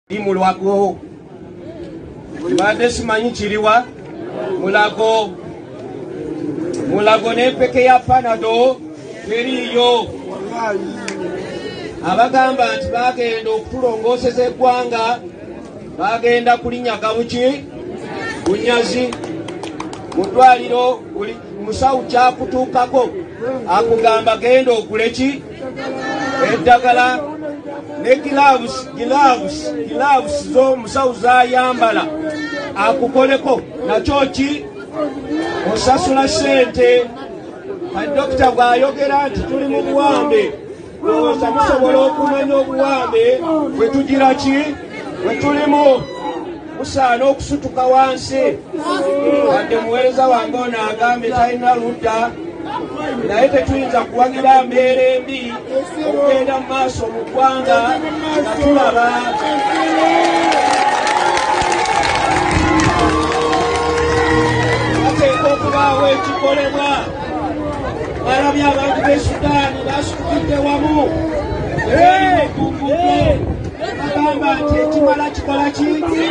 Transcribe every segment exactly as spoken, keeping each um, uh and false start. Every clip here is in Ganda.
Mulago Bade simanyi kiriwa Mulago Mulago n'empeke ya panado teriyo abagamba nti bagenda okutulongooseza eggwanga bagenda kulinyaga buki bunyazi mu ddwaliro buli musawo kyakutuukako akugamba genda okuleki eddagala ne gloves gloves gloves zo musawo zayambala akukoleko nakyo ki osasula sente dokita bw'ayogera nti tuli mu buwambe olowooza musobola okumanya obuwambe bwe tugira ki bwe tulimu musaana okusutuka wansi wadde muweereza wange ono agambe talina ludda naye tetuyinza kuwagira mbeera embi okugenda mu maaso mu ggwanga nga tulaba bateeka okubaawo ekikolebwa balabye abantu b'e Sudaani basutukidde wamu bagamba nti ekimala kikola ki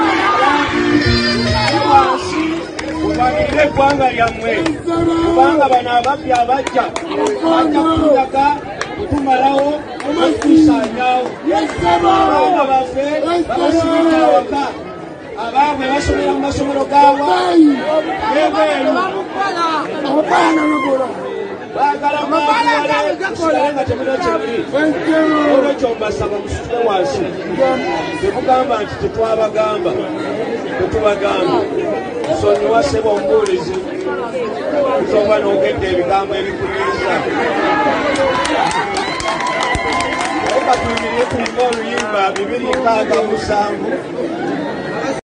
wansi mubalirire eggwanga lyammwe kubanga bano ababbi abajja bajja kutundaga kutumalawo okutuusaanyaawo abaana baffe babasibira awaka abaabwe basomera mu masomero gaawa n'ebweru baagala mwagale musigale nga temulina kyemuli olwekyo mbasaba musitule wansi temugamba nti tetwabagamba tetubagamba sonyiwa ssebo omubuulizi kusoba n'ogedde ebigambo ebikuliisa naye katuyimire kulinga oluyimba bibiri nkaaga musanvu